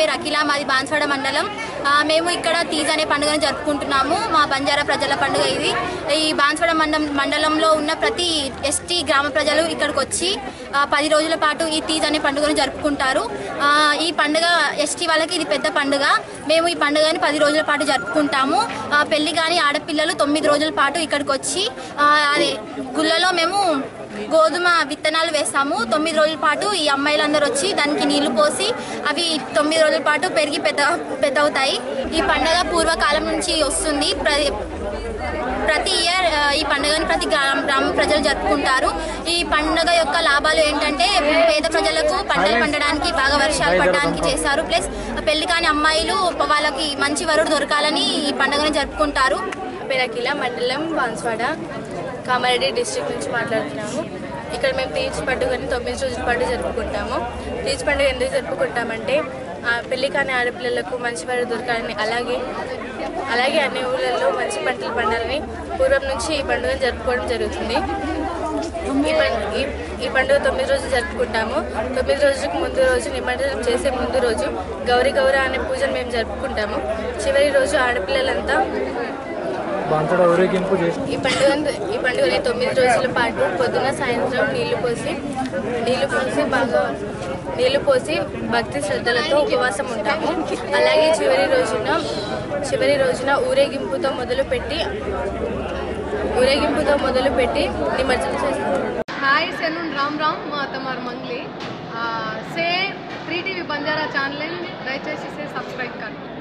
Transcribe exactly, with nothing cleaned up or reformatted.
పేరు అఖిల, మాది బాన్స్వాడ మండలం. మేము ఇక్కడ తీజ్ అనే పండుగను జరుపుకుంటున్నాము. మా బంజారా ప్రజల పండుగ ఇది. ఈ బాన్స్వాడ మండలం మండలంలో ఉన్న ప్రతి ఎస్టీ గ్రామ ప్రజలు ఇక్కడికి వచ్చి పది రోజుల పాటు ఈ తీజ్ అనే పండుగను జరుపుకుంటారు. ఈ పండుగ ఎస్టీ వాళ్ళకి ఇది పెద్ద పండుగ. మేము ఈ పండుగని పది రోజుల పాటు జరుపుకుంటాము. పెళ్లి కాని ఆడపిల్లలు తొమ్మిది రోజుల పాటు ఇక్కడికి వచ్చి అదే గుళ్ళలో మేము గోధుమ విత్తనాలు వేస్తాము. తొమ్మిది రోజుల పాటు ఈ అమ్మాయిలందరూ వచ్చి దానికి నీళ్లు పోసి అవి తొమ్మిది రోజుల పాటు పెరిగి పెద్ద పెద్ద అవుతాయి. ఈ పండుగ పూర్వకాలం నుంచి వస్తుంది. ప్రతి ఇయర్ ఈ పండుగను ప్రతి గ్రామ ప్రజలు జరుపుకుంటారు. ఈ పండుగ యొక్క లాభాలు ఏంటంటే పేద ప్రజలకు పంటలు పండడానికి, బాగా వర్షాలు పడడానికి చేస్తారు. ప్లస్ పెళ్లి కాని అమ్మాయిలు వాళ్ళకి మంచి వరుడు దొరకాలని ఈ పండుగను జరుపుకుంటారు. పేరు అఖిల, మండలం బాన్స్వాడ, కామారెడ్డి డిస్ట్రిక్ట్ నుంచి మాట్లాడుతున్నాము. ఇక్కడ మేము తీజ్ పండుగని తొమ్మిది రోజుల పాటు జరుపుకుంటాము. తీజ్ పండుగ ఎందుకు జరుపుకుంటామంటే పెళ్లి కాని ఆడపిల్లలకు మంచి వారు దొరకాలని, అలాగే అలాగే అన్ని ఊళ్ళల్లో మంచి పంటలు పండాలని పూర్వం నుంచి ఈ పండుగను జరుపుకోవడం జరుగుతుంది. ఈ పండుగ ఈ పండుగ తొమ్మిది రోజులు జరుపుకుంటాము. తొమ్మిది రోజులకు ముందు రోజు నిమజ్జనం చేసే ముందు రోజు గౌరీ గౌర అనే పూజను మేము జరుపుకుంటాము. చివరి రోజు ఆడపిల్లలంతా ఈ పండుగ ఈ పండుగని తొమ్మిది రోజుల పాటు పొద్దున సాయంత్రం నీళ్లు పోసి నీళ్లు పోసి బాగా నీళ్లు పోసి భక్తి శ్రద్ధలతో ఉపవాసం ఉంటాము. అలాగే చివరి రోజున చివరి రోజున ఊరేగింపుతో మొదలుపెట్టి ఊరేగింపుతో మొదలుపెట్టి నిమజ్జనం చేస్తాము. हाय सेलून राम राम तमार मंगली से थ्री टीवी बंजारा चैनल दयचेसी से सब्सक्राइब कर